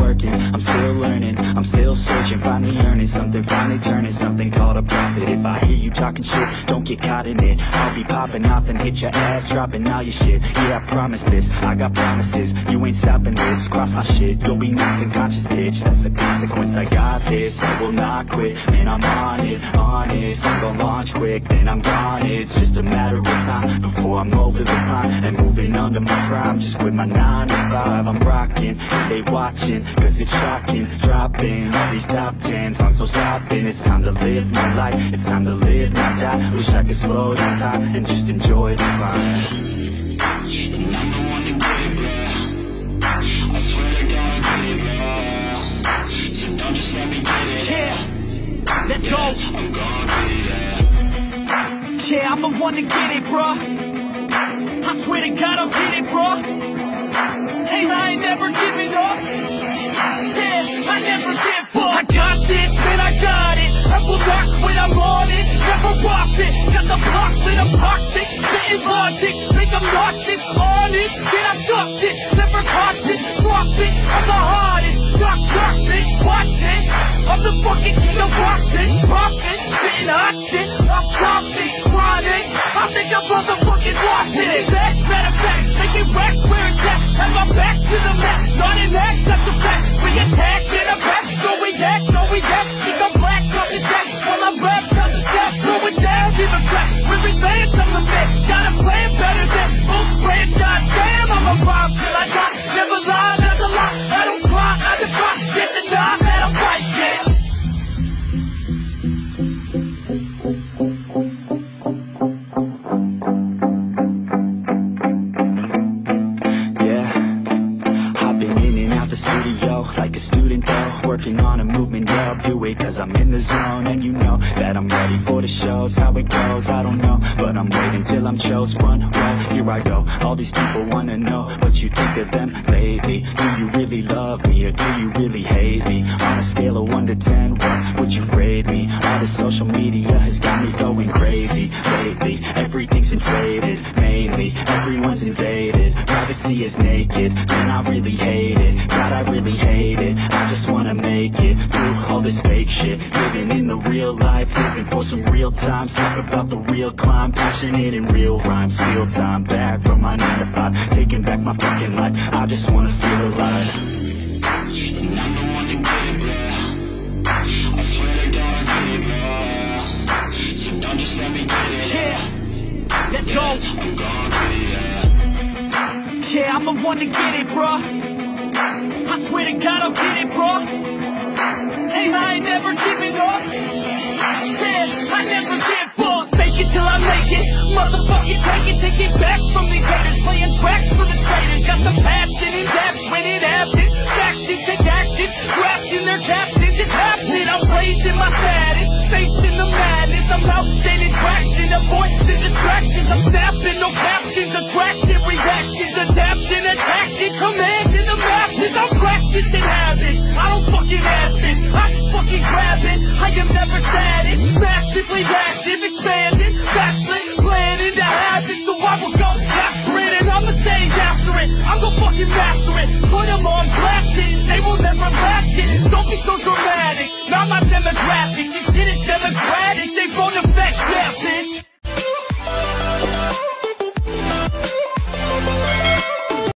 working, I'm still learning, I'm still searching, finally earning something, finally turning something called a profit. If I hear you talking shit, don't get caught in it. I'll be popping off and hit your ass, dropping all your shit. Yeah, I promise this, I got promises, you ain't stopping this. Cross my shit, you'll be knocked unconscious, bitch. That's the consequence, I got this, I will not quit. Man, I'm on it, honest, I'm gonna launch quick, then I'm gone. It's just a matter of time before I'm over the climb and moving under my prime. Just quit my 9 to 5, I'm rocking, they watching, cause it's shocking. Dropping all these top 10 songs, so stopping. It's time to live my life, it's time to live, not die. Wish I could slow down time and just enjoy the climb. And I'm the one to get it, bro. I swear to God, I'll get it, bro. So don't just let me get it. Yeah, let's go. I'm gonna get it, yeah, I'm the one to get it, bro. I swear to God, I'll get it, bro. Hey, I ain't never giving up. Yeah, I never give up. I got this, man, I got it. I will not quit, I'm on it. Never rock it. Got the block lit, I'm toxic. Spitting logic, make them nauseous. Honest, can I stop this? Never cautious, drop it. I'm the hardest. Knock, knock, bitch, watch it. I'm the fucking king of rock, bitch. Poppin', spitting hot shit. I'm dropping, chronic. I think I'm motherfucking lost it. Facts, matter of fact, making racks where it's at. Have my back to the mat, not an act, that's a fact. We attack in a back, so we act, no we act. Think I'm black, off the jack, while I'm rap, down the step. Throw it down, give a crack. We're advanced, I'm the man. Got a plan better than most brands. Goddamn, I'm a rob till I die. Never lie, that's a lie. I don't try, I defy. Get the job that I'm right, yeah. Like a student though, working on a movement, yeah, I'll do it cause I'm in the zone. And you know that I'm ready for the shows. How it goes, I don't know, but I'm waiting till I'm chose. One, well, here I go. All these people wanna know what you think of them lately. Do you really love me or do you really hate me? On a scale of 1 to 10, what would you grade me? All the social media has got me going crazy lately. Everything's inflated, mainly everyone's invaded. Privacy is naked, and I really hate it. God, I really hate it. I just wanna make it through all this fake shit. Living in the real life, living for some real times. Talk about the real climb, passionate in real rhymes. Steal time back from my 9 to 5, taking back my fucking life. I just wanna feel alive. and I'm the one to get it, bro. I swear to God, I'll get it, bro. So don't just let me get it. Yeah, let's go. I'm gonna get it, yeah, I'm the one to get it, bro. I swear to God, I'll get it, bro. Hey, I ain't never giving up. Yeah, I never give up. Fake it till I make it. Motherfucking take it back from these haters. Playing tracks for the traitors. Got the passion in depths when it happens. Factions take actions, drafting their captains. It's happening. I'm raising my status, facing the madness. I'm out gaining traction, avoid the distractions. I'm snapping, no captions, attracting reactions, adapting, attacking, commanding the masses. I'm practicing habits, I don't fucking ask it, I just fucking grab it. I am never static, massively active, expanding, backslid, planning to have it. So I will go after it, and I'ma stay after it. I'm gonna fucking master it, put them on blast it. They will never last it, don't be so dramatic. Not my demographic, this shit is demographic.